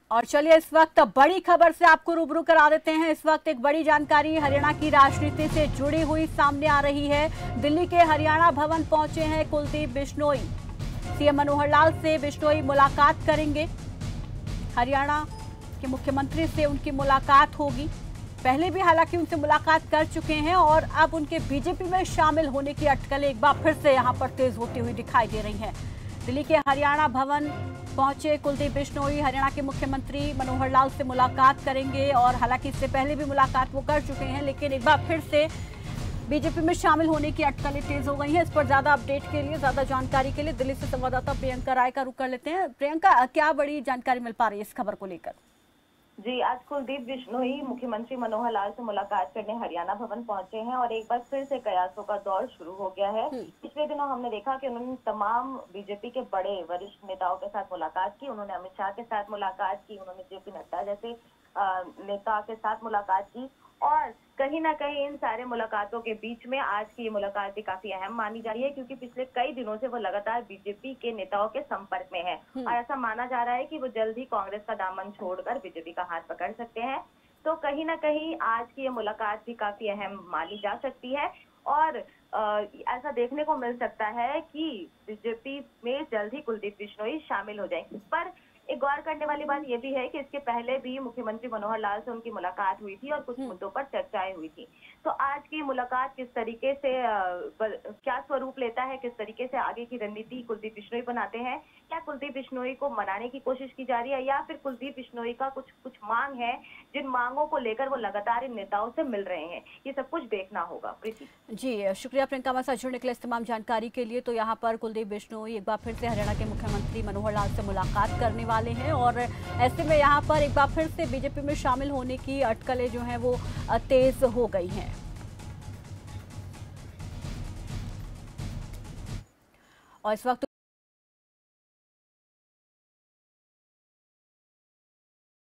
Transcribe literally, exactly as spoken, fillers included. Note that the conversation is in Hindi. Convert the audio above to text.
और चलिए इस वक्त बड़ी खबर से आपको रूबरू करा देते हैं। इस वक्त एक बड़ी जानकारी हरियाणा की राजनीति से जुड़ी हुई सामने आ रही है। दिल्ली के हरियाणा भवन पहुंचे हैं कुलदीप बिश्नोई। सीएम मनोहर लाल से बिश्नोई मुलाकात करेंगे। हरियाणा के मुख्यमंत्री से उनकी मुलाकात होगी। पहले भी हालांकि उनसे मुलाकात कर चुके हैं और अब उनके बीजेपी में शामिल होने की अटकलें एक बार फिर से यहां पर तेज होती हुई दिखाई दे रही हैं। दिल्ली के हरियाणा भवन पहुंचे कुलदीप बिश्नोई हरियाणा के मुख्यमंत्री मनोहर लाल से मुलाकात करेंगे और हालांकि इससे पहले भी मुलाकात वो कर चुके हैं, लेकिन एक बार फिर से बीजेपी में शामिल होने की अटकलें तेज हो गई हैं। इस पर ज्यादा अपडेट के लिए, ज्यादा जानकारी के लिए दिल्ली से संवाददाता प्रियंका राय का रुख कर लेते हैं। प्रियंका, क्या बड़ी जानकारी मिल पा रही है इस खबर को लेकर? जी, आज कुलदीप बिश्नोई मुख्यमंत्री मनोहर लाल से मुलाकात करने हरियाणा भवन पहुंचे हैं और एक बार फिर से कयासों का दौर शुरू हो गया है। पिछले दिनों हमने देखा कि उन्होंने तमाम बीजेपी के बड़े वरिष्ठ नेताओं के साथ मुलाकात की। उन्होंने अमित शाह के साथ मुलाकात की, उन्होंने जेपी नड्डा जैसे नेता के साथ मुलाकात की और कहीं ना कहीं इन सारे मुलाकातों के बीच में आज की ये मुलाकात भी काफी अहम मानी जा रही है, क्योंकि पिछले कई दिनों से वो लगातार बीजेपी के नेताओं के संपर्क में है और ऐसा माना जा रहा है कि वो जल्द ही कांग्रेस का दामन छोड़कर बीजेपी का हाथ पकड़ सकते हैं। तो कहीं ना कहीं आज की ये मुलाकात भी काफी अहम मानी जा सकती है और आ, ऐसा देखने को मिल सकता है कि बीजेपी में जल्द ही कुलदीप बिश्नोई शामिल हो जाएंगे। पर एक गौर करने वाली बात यह भी है कि इसके पहले भी मुख्यमंत्री मनोहर लाल से उनकी मुलाकात हुई थी और कुछ मुद्दों पर चर्चाएं हुई थी। तो आज की मुलाकात किस तरीके से क्या स्वरूप लेता है, किस तरीके से आगे की रणनीति कुलदीप बिश्नोई बनाते हैं, क्या कुलदीप बिश्नोई को मनाने की कोशिश की जा रही है या फिर कुलदीप बिश्नोई का कुछ कुछ मांग है जिन मांगों को लेकर वो लगातार इन नेताओं से मिल रहे हैं, ये सब कुछ देखना होगा। प्रीति जी, शुक्रिया प्रियंका हमारे साथ जुड़ने के लिए, इस तमाम जानकारी के लिए। तो यहाँ पर कुलदीप बिश्नोई एक बार फिर से हरियाणा के मुख्यमंत्री मनोहर लाल से मुलाकात करने वाले हैं और ऐसे में यहाँ पर एक बार फिर से बीजेपी में शामिल होने की अटकलें जो हैं वो तेज हो गई हैं। और इस वक्त